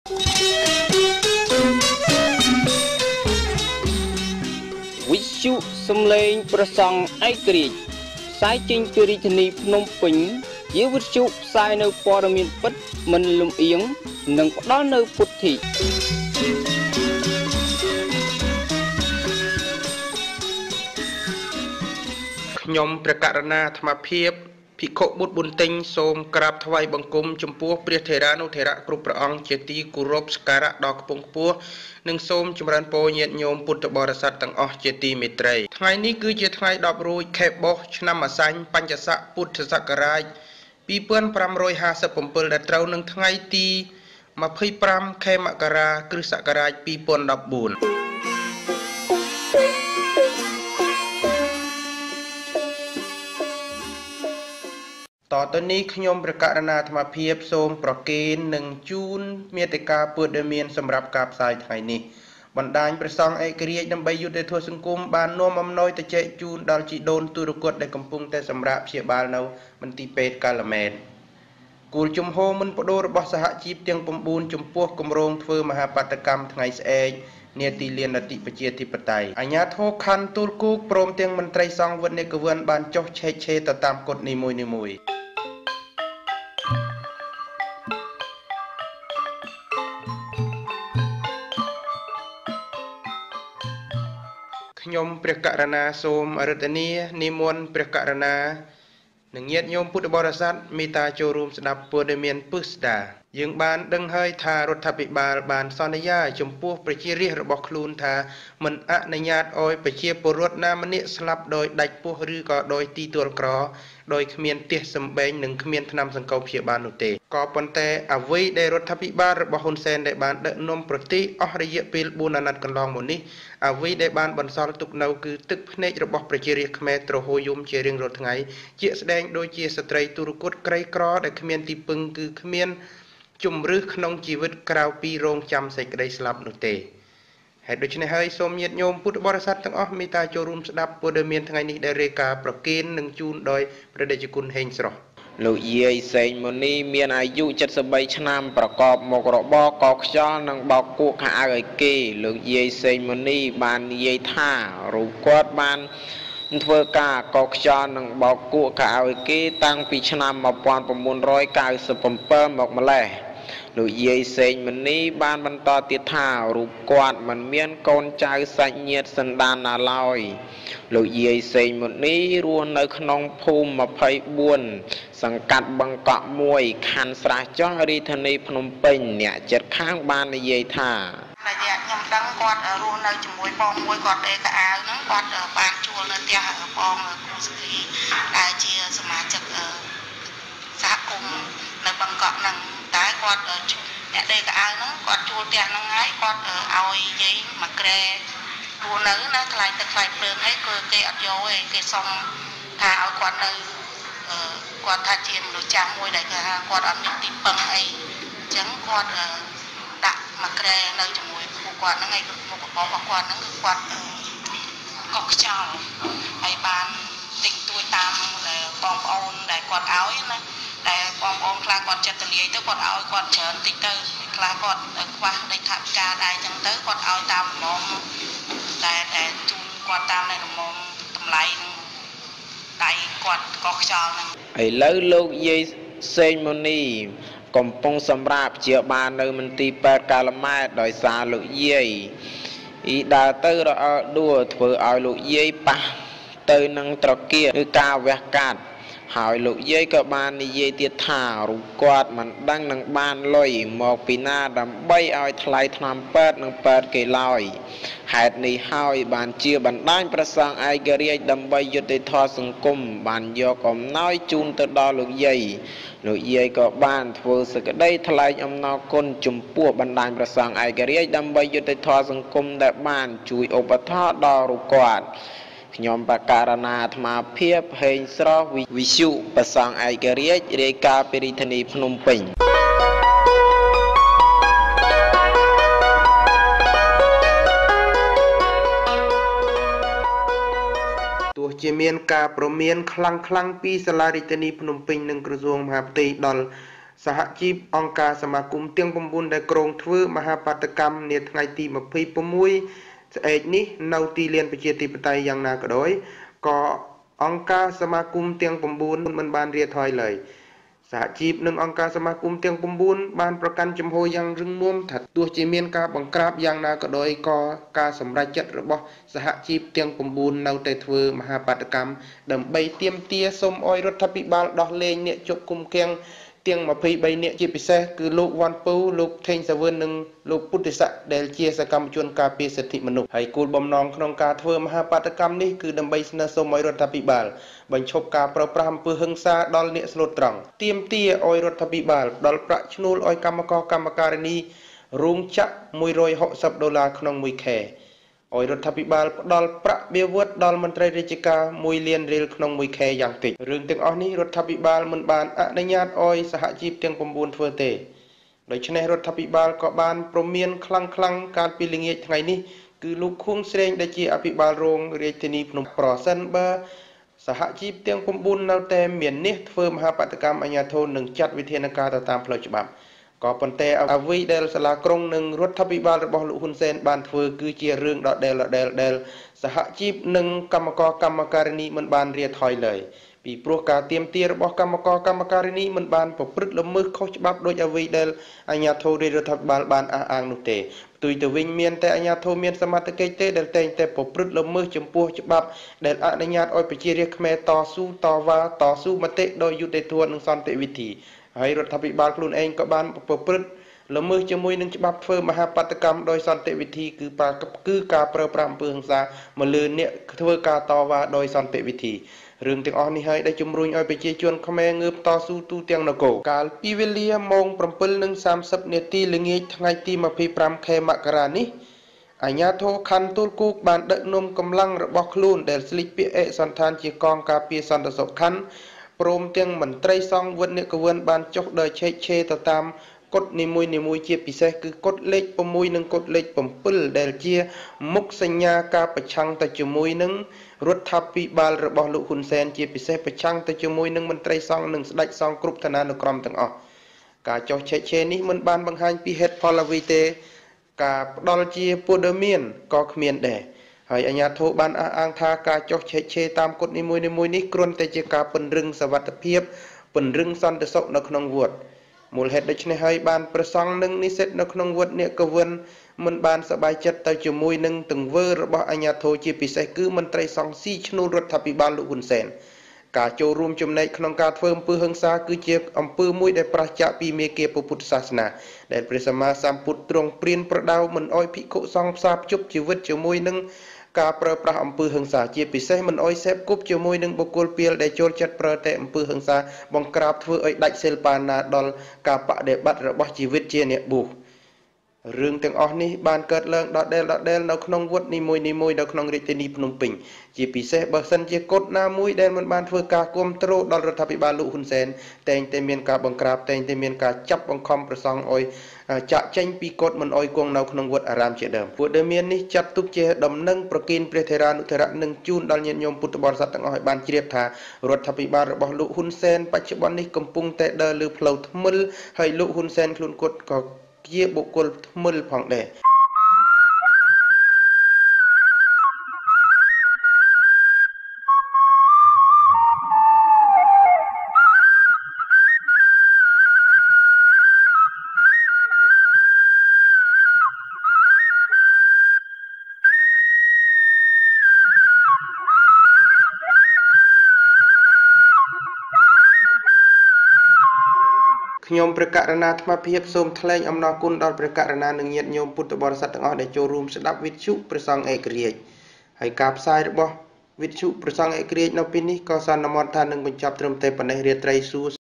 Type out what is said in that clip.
វិទ្យុសំឡេងប្រសង់ឯករាជ្យផ្សាយចេញពីរាជធានីភ្នំពេញជាវិទ្យុផ្សាយនៅព័ត៌មានពិតមិនលំអៀងនិងផ្ដល់នៅពុទ្ធិខ្ញុំព្រះករុណាអាត្មាភាពភិក្ខុបុត្រប៊ុនទិញសូមក្រាបថ្វាយបង្គំចំពោះព្រះថេរានុថេរៈគ្រប់ព្រះអង្គជាទីគោរពសក្ការៈដ៏ខ្ពង់ខ្ពស់និងសូមចម្រើនពរញាតិញោមពុទ្ធបរិស័ទទាំងអស់ជាទីមេត្រីថ្ងៃនេះគឺជាថ្ងៃ10រោចខែបុស្សឆ្នាំអាសាញ់បញ្ញស័កពុទ្ធសករាជ2557ដែលត្រូវនឹងថ្ងៃទី25ខែមករាគ្រិស្តសករាជ2014តទៅនេះខ្ញុំព្រះករុណាអាត្មាភាពសូមប្រគេននិងជូនមេត្តាពុទ្ធដែលមានសម្រាប់ការផ្សាយថ្ងៃនេះបណ្ដាញព្រះសង្ឃឯករាជ្យដើម្បីយុត្តិធម៌សង្គមបាននាំអំណោយទៅចែកជូនដល់ជីដូនទុរគតដែលកំពុងតែសម្រាប់ព្យាបាលនៅមន្ទីរពេទ្យកាឡាមែនគោលជំហរមិនបដូររបស់សហជីពទាំង9ចំពោះគម្រោងធ្វើមហាបាតកម្មថ្ងៃស្អែកនាទីលាននីតិប្រជាធិបតេយ្យអាជ្ញាធរខណ្ឌទូលគូកព្រមទាំងមន្ត្រីសង្ឃវិន័យកវិនបានចុះឆែកឆេរទៅតាមកฎនីមួយៗខ្ញុំព្រះករុណាសូមអរតនានិមន្តព្រះករុណានិងញាតិញោមពុទ្ធបរិស័ទមេត្តាចូលរួមស្ដាប់ព័ត៌មានពិស្ដាយើងបានដឹងហើយថារដ្ឋាភិបាលបានសន្យាចំពោះប្រជារាស្ត្ររបស់ខ្លួនថាមិនអនុញ្ញាតឲ្យប្រជាពលរដ្ឋណាម្នាក់ស្លាប់ដោយដាច់ពោះឬក៏ដោយទីទួលក្រដោយគ្មានទះសម្បែងនិងគ្មានថ្នាំសង្កូវព្យាបាលនោះទេក៏ប៉ុន្តែអ្វីដែលរដ្ឋាភិបាលរបស់ហ៊ុនសែនដែលបានដឹកនាំប្រទេសអស់រយៈពេល4អាណត្តិកន្លងមកនេះអ្វីដែលបានបន្សល់ទុកនៅគឺទឹកភ្នែករបស់ប្រជារាស្ត្រខ្មែរទ្រហោយំជារៀងរាល់ថ្ងៃជាស្ដែងដូចជាស្ត្រីទុរគតក្រីក្រដែលគ្មានទីពឹងគឺគ្មានជំរឹះក្នុងជីវិតក្រៅពីរងចាំសេចក្តីស្លាប់នោះទេហេតុដូច្នេះហើយសូមញាតិញោមពុទ្ធបរិស័ទទាំងអស់មេត្តាចូលរួមស្ដាប់ព័ត៌មានថ្ងៃនេះដែលរាយការណ៍ប្រគេននិងជូនដោយព្រះតេជគុណហេងស្រស់លោកយាយសេងមុនីមានអាយុ73ឆ្នាំប្រកបមុខរបរកខ្យល់និងបោកគក់ខោអាវឲ្យគេលោកយាយសេងមុនីបាននិយាយថារូបគាត់បានធ្វើការកោខ្យល់និងបោកគក់ខោអាវឲ្យគេតាំងពីឆ្នាំ1997មកម្លេះលោកយាយសេងមនីបានបន្តទៀតថារូបគាត់មិនមានកូនចៅសាច់ញាតិសន្តានណាឡើយលោកយាយសេងមនីរស់នៅក្នុងភូមិ24សង្កាត់បឹងកក់1ខណ្ឌស្រះចោះរាជធានីភ្នំពេញអ្នកចិត្តខាងបាននិយាយថាតែខ្ញុំដឹងគាត់រស់នៅជាមួយបងមួយគាត់ដេកអាវហ្នឹងគាត់បានជួលនៅផ្ទះបងគ្រូសុខីដែលជាសមាជិកសហគមន៍នៅបឹងកក់ហ្នឹងតែគាត់អ្នកដេកអាវហ្នឹងគាត់ជួលផ្ទះហ្នឹងហើយគាត់ឲ្យយាយមកក្រែរស់នៅណាថ្លៃទឹកថ្លៃភ្លើងហើយគឺគេអត់យកទេគេសុំថាឲ្យគាត់នៅគាត់ថាជាមនុស្សចាស់មួយដែលគេថាគាត់អត់មានទីពឹងអីអញ្ចឹងគាត់ដាក់មកក្រែនៅជាមួយពួកគាត់ហ្នឹងឯងមុខរបររបស់គាត់ហ្នឹងគឺគាត់កុកខ្យល់ហើយបានទិញទួយតាមបងប្អូនដែលគាត់ឲ្យណាតែបងប្អូនខ្លះគាត់ចិត្តទលាយទៅគាត់ឲ្យគាត់ច្រើនតិចទៅខ្លះគាត់ខ្វះដីថាវិការដែរអញ្ចឹងទៅគាត់ឲ្យតាមលំតែជូនគាត់តាមនៅលំតម្លៃនឹងដៃគាត់កោះខ្យល់ហ្នឹងឥឡូវលោកយាយសេងមុនីកំពុងសម្រាប់ជាបាននៅមន្ទីរពេទ្យកាឡាម៉ែតដោយសារលោកយាយដើរទៅរអិលដួលធ្វើឲ្យលោកយាយប៉ះទៅនឹងត្រគាឬការវះកាត់ហើយលោកយាយក៏បាននិយាយទៀតថារូបគាត់មិនដឹងនឹងបានលុយមកពីណាដើម្បីឲ្យថ្លៃថ្នាំពេទ្យនិងពេទ្យគេឡើយហេតុនេះហើយបានជាបណ្ដាញប្រសង់ឯករាជ្យដើម្បីយុត្តិធម៌សង្គមបានយកអំណោយជូនទៅដល់លោកយាយក៏បានធ្វើសេចក្តីថ្លែងអំណរគុណចំពោះបណ្ដាញប្រសង់ឯករាជ្យដើម្បីយុត្តិធម៌សង្គមដែលបានជួយឧបត្ថម្ភដល់រូបគាត់ខ្ញុំបកករណាអាត្មាភាពហេងស្រស់វិទ្យុប្រសង់ឯករាជ្យរាយការណ៍ពីរាជធានីភ្នំពេញទោះជាមានការព្រមានខ្លាំងពីសាលារាជធានីភ្នំពេញនិងក្រសួងមហាផ្ទៃដល់សហជីពអង្គការសមាគមទាំង9ដែលក្រុងធ្វើមហាបាតកម្មនាថ្ងៃទី26ស្អែកនេះនៅទីលានប្រជាធិបតេយ្យយ៉ាងណាក៏ដោយក៏អង្គការសមាគមទាំង9មិនបានរាថយឡើយសហជីពនិងអង្គការសមាគមទាំង9បានប្រកាន់ជំហរយ៉ាងរឹងមាំថាទោះជាមានការបង្ក្រាបយ៉ាងណាក៏ដោយក៏ការសម្រេចចិត្តរបស់សហជីពទាំង9នៅតែធ្វើមហាបាតកម្មដើម្បីទាមទារសូមឲ្យរដ្ឋាភិបាលដោះលែងអ្នកជាប់ឃុំឃាំងទាំង23នាក់ជាពិសេសគឺលោកវ៉ាន់ពូលោកថេងសាវឿននិងលោកពុទ្ធិស័កដែលជាសកម្មជនការពារសិទ្ធិមនុស្សហើយគោលបំណងក្នុងការធ្វើមហាបាតកម្មនេះគឺដើម្បីស្នើសុំឲ្យរដ្ឋាភិបាលបញ្ឈប់ការប្រើប្រាស់អំពើហិង្សាដល់អ្នកស្លូតត្រង់ទាមទារឲ្យរដ្ឋាភិបាលផ្ដល់ប្រាក់ឈ្នួលឲ្យកម្មករកម្មការិនីរោងចក្រ$160ក្នុងមួយខែឲ្យរដ្ឋាភិបាលផ្ដល់ប្រាក់បៀវត្សដល់មន្ត្រីរាជការ1លានរៀលក្នុងមួយខែយ៉ាងតិចរឿងទាំងអស់នេះរដ្ឋាភិបាលមិនបានអនុញ្ញាតឲ្យសហជីពទាំង9ធ្វើទេដូច្នេះរដ្ឋាភិបាលក៏បានព្រមានខ្លាំងកាលពីល្ងាចថ្ងៃនេះគឺលោកខួងស្រេងដែលជាអភិបាលរងរាជធានីភ្នំប្រសិនបើសហជីពទាំង9នៅតែមាននេះធ្វើមហាបាតកម្មអាជ្ញាធរនឹងចាត់វិធានការទៅតាមផ្លូវច្បាប់ក៏ប៉ុន្តែអ្វីដែលសាលាក្រុងនិងរដ្ឋាភិបាលរបស់លោកហ៊ុនសែនបានធ្វើគឺជារឿងដដែលដែលសហជីពនិងកម្មករកម្មការិនីមិនបានរាថយឡើយពីព្រោះការទាមទាររបស់កម្មករកម្មការិនីមិនបានប្រព្រឹត្តល្មើសខុសច្បាប់ដោយអ្វីដែលអាជ្ញាធររដ្ឋាភិបាលបានអះអាងនោះទេផ្ទុយទៅវិញមានតែអាជ្ញាធរមានសមត្ថកិច្ចទេដែលតែងតែប្រព្រឹត្តល្មើសចំពោះច្បាប់ដែលអនុញ្ញាតឲ្យប្រជារាស្ត្រខ្មែរតស៊ូតវ៉ាតស៊ូមតិដោយយុត្តិធម៌និងសន្តិវិធីហើយរដ្ឋាភិបាលខ្លួនឯងក៏បានប្រព្រឹត្តល្មើសជាមួយនឹងច្បាប់ធ្វើមហាបាតកម្មដោយសន្តិវិធីគឺការប្រើប្រាស់អំពើហិង្សាមកលើអ្នកធ្វើការតវ៉ាដោយសន្តិវិធីរឿងទាំងអស់នេះហើយដែលជំរុញឲ្យប្រជាជនខ្មែរងើបតស៊ូទូទាំងនគរកាលពីវេលាម៉ោង 7:30 នាទីល្ងាចថ្ងៃទី25ខែមករានេះអាជ្ញាធរខណ្ឌទួលគោកបានដឹកនាំកម្លាំងរបស់ខ្លួនដែលស្លៀកពាក់ឯកសណ្ឋានជាកងការពារសន្តិសុខខណ្ឌព្រមទាំងមន្ត្រីសង្ឃវិទ្យាគវនបានចុះដើរឆែកឆេរទៅតាមកុដនីមួយជាពិសេសគឺកុដលេខ6និងកុដលេខ7ដែលជាមុខសញ្ញាការប្រឆាំងទៅជាមួយនឹងរដ្ឋាភិបាលរបស់លោកហ៊ុនសែនជាពិសេសប្រឆាំងទៅជាមួយនឹងមន្ត្រីសង្ឃនិងស្ដេចសង្ឃគ្រប់ឋានានុក្រមទាំងអស់ការចុះឆែកឆេរនេះមិនបានបង្ហាញពីហេតុផលអ្វីទេការផ្ដល់ជាព័ត៌មានក៏គ្មានដែរហើយអាជ្ញាធរបានអះអាងថាការចុះឆែកឆេរតាមកុដនីមួយនេះគ្រាន់តែជាការពង្រឹងសុវត្ថិភាពពង្រឹងសន្តិសុខនៅក្នុងវត្តមូលហេតុដូច្នេះហើយបានប្រសង់និងនិស្សិតនៅក្នុងវត្តអ្នកកវិនមិនបានសប្បាយចិត្តទៅជាមួយនឹងទង្វើរបស់អាជ្ញាធរជាពិសេសគឺមន្ត្រីសង្ឃស៊ីឈ្នួលរដ្ឋាភិបាលលោកហ៊ុនសែនការចូលរួមចំណែកក្នុងការធ្វើអំពើហិង្សាគឺជាអំពើមួយដែលប្រឆាំងពីមេគាពុទ្ធសាសនាដែលព្រះសម្មាសម្ពុទ្ធទ្រង់ព្រានប្រដៅមិនអោយភិក្ខុសង្ឃផ្សារភ្ជាប់ជីវិតជាមួយនឹងការប្រើប្រាស់អំពើហិង្សាជាពិសេសមិនអោយសេពគប់ជាមួយនឹងបុគ្គលពាលដែលចូលចិត្តប្រើតែអំពើហិង្សាបង្ក្រាបធ្វើឲ្យដាច់សិលបាណាដល់ការបដិបត្តិរបស់ជីវិតជាអ្នកបួសរឿងទាំងអស់នេះបានកើតឡើងដដែលនៅក្នុងវត្តនីមួយនៅក្នុងរាជធានីភ្នំពេញជាពិសេសបើសិនជាកុដណាមួយដែលមិនបានធ្វើការគ្រប់គ្រងដល់រដ្ឋាភិបាលលោកហ៊ុនសែនតែងតែមានការបង្ក្រាបតែងតែមានការចាប់បង្ខំប្រសង់ឲ្យចាក់ចេញពីកុដមិនឲ្យគង់នៅក្នុងវត្តអារាមជាដើមពួកដែលមាននេះចាត់ទុកជាដំណឹងប្រគិនព្រះថេរានុថេរៈនិងជូនដល់ញាតិញោមពុទ្ធបរិស័ទទាំងអស់ឲ្យបានជ្រាបថារដ្ឋាភិបាលរបស់លោកហ៊ុនសែនបច្ចុប្បន្ននេះកំពុងតែដើរលើផ្លូវថ្មិលហើយលោកហ៊ុនសែនខ្លួនគាត់ក៏ជាបុគ្គលថ្មិលផងដែរខ្ញុំព្រះករណាអាត្មាភាពសូមថ្លែងអំណរគុណដល់ព្រះករណានិងញាតិញោមពុទ្ធបរិស័ទទាំងអស់ដែលចូលរួមស្ដាប់វិទ្យុព្រះសង្ឃឯករាជ្យហើយការផ្សាយរបស់វិទ្យុព្រះសង្ឃឯករាជ្យនៅពេលនេះក៏សន្មតថានឹងបញ្ចប់ត្រឹមតែប៉ុណ្ណេះរាត្រីសួស្តី